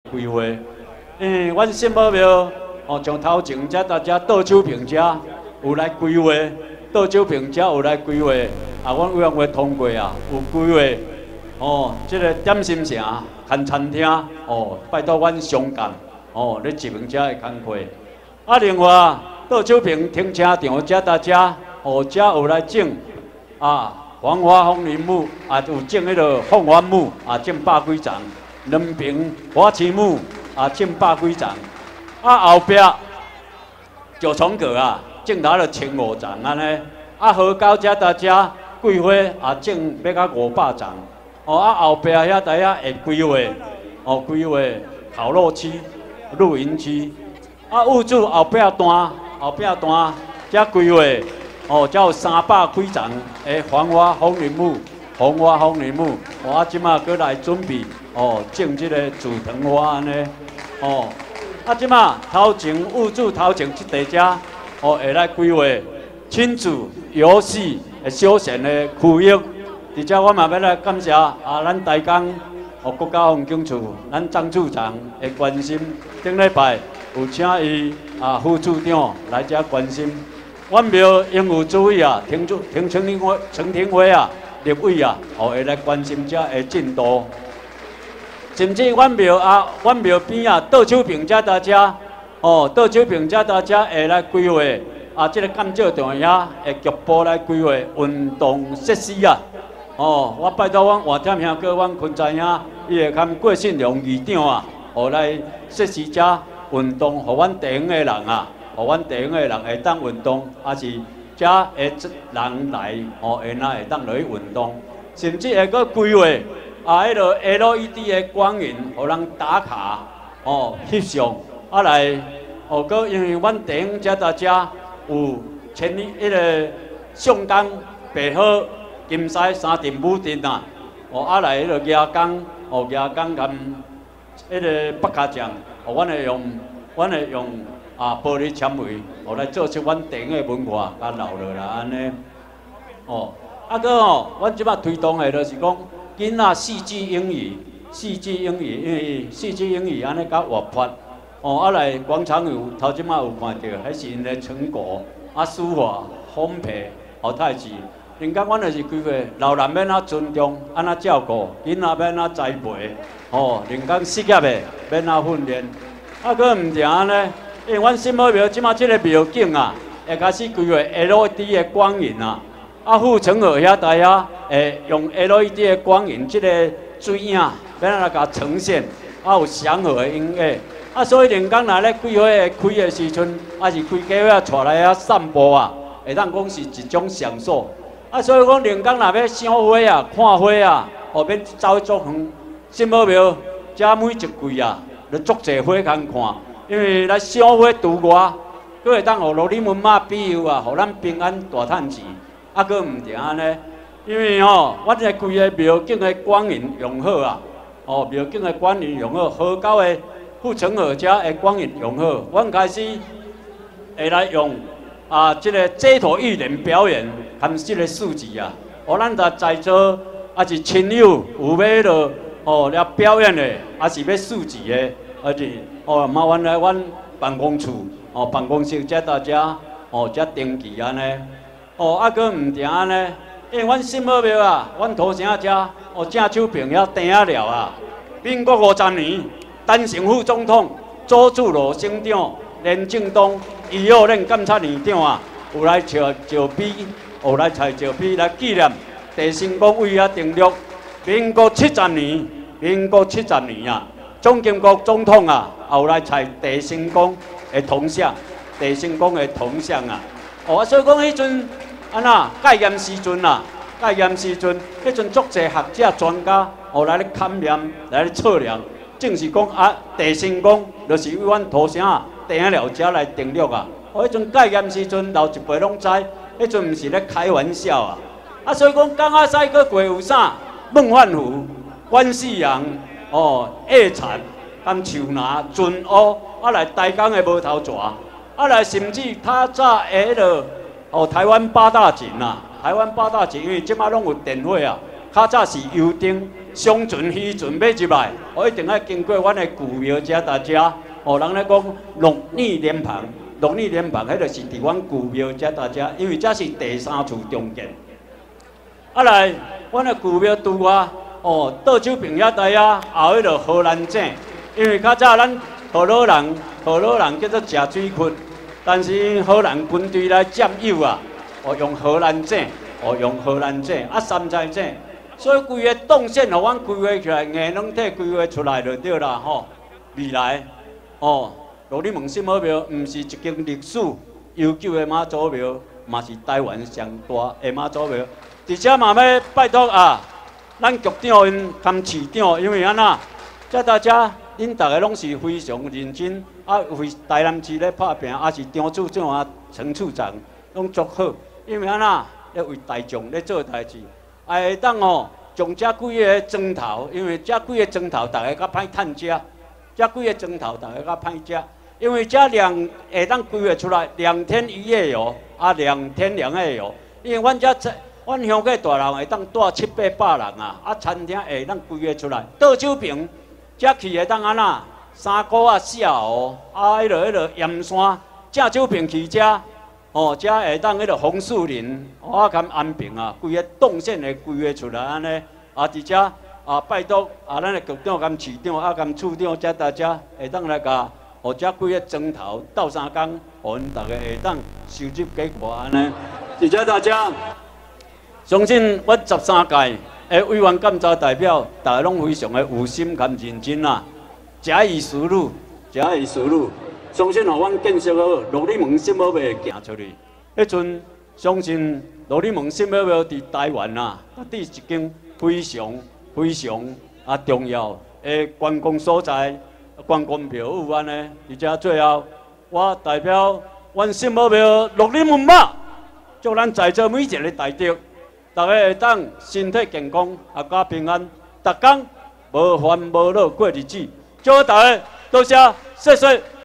规划。阮新宝庙从头前遮大家倒手评遮有来规划，倒手评遮有来规划，阮委员会通过有规划。这个点心城看餐厅拜托阮商干咧执行遮的工课。另外倒手评停车场遮大家遮有来种黄花风铃木有种迄个凤凰木种100几丛，两边花旗木种100几丛，后壁九重阁种到了1500丛安尼，河高遮大家桂花种要到500丛，后壁遐大家会规划规划烤肉区、露营区，屋主后壁段遮规划。才有300几丛的黄花风铃木，即马搁来准备种即个紫藤花安尼。即马头前屋主头前即地遮会来规划亲子游戏的休闲的区域。而且我嘛要来感谢咱台江国家风景处咱张处长的关心，顶礼拜有请伊副处长来遮关心。阮庙应有诸位陈廷辉立委会来关心遮的进度，甚至阮庙边倒手坪遮大家会来规划即个甘蔗场遐会局部来规划运动设施我拜托阮换点兄哥，阮昆仔兄，伊会跟郭信良议长来设施遮运动，互阮地方的人互阮地方的人会当运动，是遮的人来会当落去运动，甚至会阁规划迄个 LED 的光源，互人打卡翕相来阁因为阮地方遮大家有迄个上港、白河、金狮3镇武镇来迄个亚港含迄个北卡酱，阮会用玻璃纤维，来做出阮地方的文化，留落来安尼。阮即摆推动的就是讲，囡仔4G英语，因为4G英语安尼较活泼。来广场有头即摆有看到，迄是因的成果。书画、烘焙、太极，另外阮就是规划老人免尊重，安怎照顾，囡仔免栽培，另外职业的免训练。佫毋定安尼。因为阮新宝庙即马即个庙景会开始规划 LED 的光源护城河遐大遐会用 LED 的光源，即个水影要来甲呈现，有祥和的音乐。所以连工来咧规划开的时阵，是规家伙带来散步会当讲是一种享受。所以讲连工若要赏花看花免走足远，新宝庙遮每一季就足侪花通看。因为来赏花除外，佫会当互罗里文马庇佑互咱平安大趁钱。佫毋定安尼，因为阮来规个庙景的光源用好庙景的光源用好，河沟的护城河遮的光源用好，阮开始会来用即个街头艺人表演含即个数字互咱在座是亲友有要了表演的，是要数字的，是。麻烦来阮办公处办公室遮大家遮登记安尼佫毋定安尼，因为阮新宝庙阮土城遮正手坪遐订了民国50年，陈诚副总统、周厝罗省长、连正东、余幼任监察院长有来石碑，来采石碑来纪念地成功为遐订立民国70年蒋经国总统有来采地成功的铜像，所以讲迄阵戒严时阵迄阵足侪学者专家来咧勘验、来咧测量，正是讲地成功就是为阮土城订了遮来订立迄阵戒严时阵，老一辈拢知，迄阵毋是咧开玩笑所以讲江仔西佫过有啥？孟焕福、关世阳。叶蝉、甘树拿、俊乌，来台江的无头蛇，来甚至较早的迄个台湾8大景台湾8大景，因为即马拢有电话较早是油灯， 上船渔船要入来，我一定要经过阮的古庙遮大家。哦，人咧讲六女莲蓬，六女莲蓬，迄就是伫阮古庙遮大家，因为这是第三处中建。啊来，阮的古庙拄啊，哦，倒酒瓶遐台啊，后迄个荷兰井，因为较早咱荷兰人叫做食水窟，但是荷兰军队来占有啊，哦用荷兰井，哦用荷兰井，啊山寨井，所以规个动线互阮规划起来，硬软体规划出来就对啦吼。未来，哦，罗里蒙心母庙毋是一间历史悠久的妈祖庙，嘛是台湾上大的妈祖庙。而且嘛要拜托啊，咱局长因兼市长，因为安那，遮大家恁大家拢是非常认真，啊为台南市咧拍拼，啊是张处长啊、陈处长拢做好，因为安那咧为大众咧做代志，会当哦将遮几个砖头，因为遮几个砖头大家较歹趁食，遮几个砖头大家较歹食，因为遮会当规划出来2天1夜游，啊2天2夜游，因为阮遮阮乡下大人会当住700-800人啊，啊餐厅会当规划出来，倒酒瓶，遮去会当安那3股啊4号，啊迄落盐山正酒瓶去遮，哦遮会当迄落红树林，啊含安平啊，规个动线会规划出来安尼，啊伫遮啊拜托啊咱的局长兼市长啊兼处长遮大家会当来甲，哦遮几个砖头斗3工，互因大家会当收集结果安尼，谢谢大家。相信阮13届的委员感召代表，大家拢非常的有心兼认真啦，假以时日，假以时日，相信互阮建设好罗里蒙心母庙行出去。迄阵相信罗里蒙心母庙伫台湾啊，伫一间非常啊重要的观光所在、观光庙宇安尼。而且最后，我代表阮心母庙罗里蒙妈，祝咱在座每一个大德。大家会当身体健康，阖家平安，逐工无烦无恼过日子。祝大家多谢，谢谢。